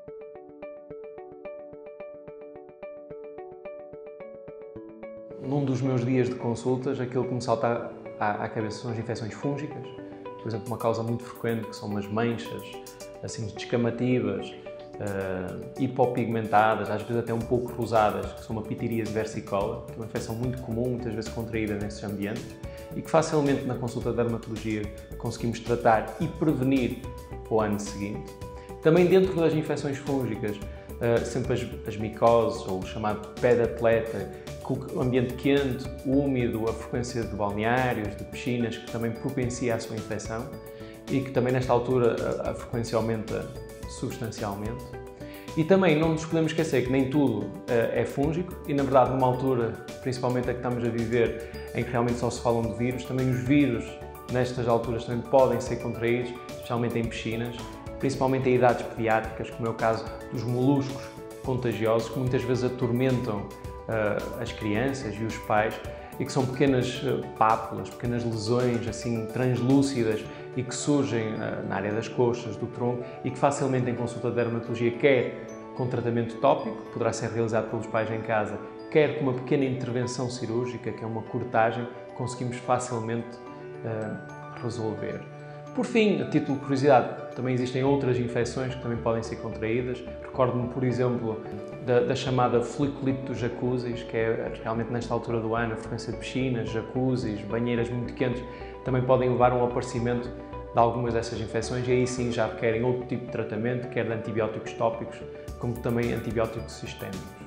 Num dos meus dias de consultas, aquilo que me salta à cabeça são as infecções fúngicas. Por exemplo, uma causa muito frequente que são umas manchas assim descamativas, hipopigmentadas, às vezes até um pouco rosadas, que são uma pitiríase versicolor, que é uma infecção muito comum, muitas vezes contraída nesses ambientes e que facilmente na consulta de dermatologia conseguimos tratar e prevenir para o ano seguinte. Também dentro das infecções fúngicas, sempre as micoses, ou o chamado pé de atleta, com o ambiente quente, úmido, a frequência de balneários, de piscinas, que também propicia a sua infecção e que também nesta altura a frequência aumenta substancialmente. E também não nos podemos esquecer que nem tudo é fúngico e, na verdade, numa altura, principalmente a que estamos a viver, em que realmente só se falam de vírus, também os vírus nestas alturas também podem ser contraídos, especialmente em piscinas, principalmente em idades pediátricas, como é o caso dos moluscos contagiosos, que muitas vezes atormentam as crianças e os pais e que são pequenas pápulas, pequenas lesões assim translúcidas e que surgem na área das coxas, do tronco e que facilmente em consulta de dermatologia, quer com tratamento tópico, que poderá ser realizado pelos pais em casa, quer com uma pequena intervenção cirúrgica, que é uma cortagem, conseguimos facilmente resolver. Por fim, a título de curiosidade, também existem outras infecções que também podem ser contraídas. Recordo-me, por exemplo, da chamada foliculite dos jacuzzis, que é realmente nesta altura do ano, a frequência de piscinas, jacuzzis, banheiras muito quentes, também podem levar a um aparecimento de algumas dessas infecções e aí sim já requerem outro tipo de tratamento, quer de antibióticos tópicos, como também antibióticos sistémicos.